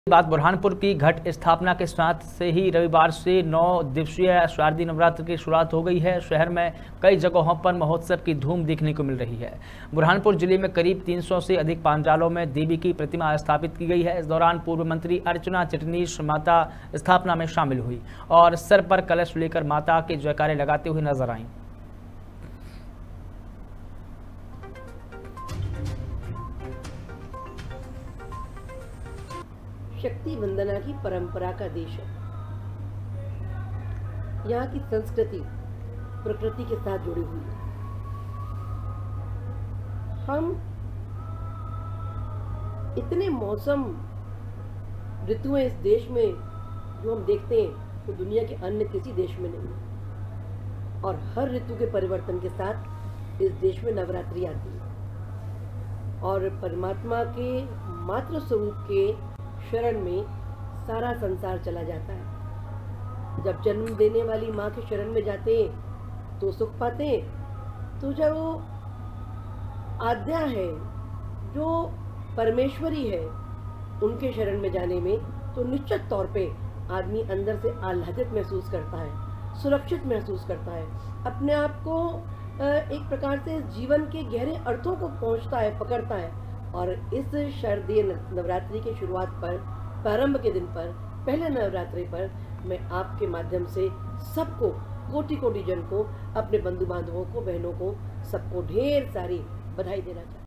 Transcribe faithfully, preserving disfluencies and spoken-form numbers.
बात बुरहानपुर की घट स्थापना के साथ से ही रविवार से नौ दिवसीय शारदीय नवरात्र की शुरुआत हो गई है। शहर में कई जगहों पर महोत्सव की धूम देखने को मिल रही है। बुरहानपुर जिले में करीब तीन सौ से अधिक पांडालों में देवी की प्रतिमा स्थापित की गई है। इस दौरान पूर्व मंत्री अर्चना चिटनीस माता स्थापना में शामिल हुई और सर पर कलश लेकर माता के जयकारे लगाते हुए नजर आईं। शक्ति वंदना की परंपरा का देश है। यहाँ की संस्कृति प्रकृति के साथ जुड़ी हुई है। हम इतने मौसम ऋतुएं इस देश में जो हम देखते हैं तो दुनिया के अन्य किसी देश में नहीं है। और हर ऋतु के परिवर्तन के साथ इस देश में नवरात्रि आती है और परमात्मा के मातृ स्वरूप के शरण में सारा संसार चला जाता है। जब जन्म देने वाली माँ के शरण में जाते हैं तो सुख पाते हैं। तो जब वो आद्या है जो परमेश्वरी है उनके शरण में जाने में तो निश्चित तौर पे आदमी अंदर से आह्लादित महसूस करता है, सुरक्षित महसूस करता है, अपने आप को एक प्रकार से जीवन के गहरे अर्थों को पहुँचता है, पकड़ता है। और इस शारदीय नवरात्रि की शुरुआत पर, प्रारंभ के दिन पर, पहले नवरात्रि पर मैं आपके माध्यम से सबको, कोटि कोटि जन को, अपने बंधु बांधवों को, बहनों को, सबको ढेर सारी बधाई देना चाहती हूँ।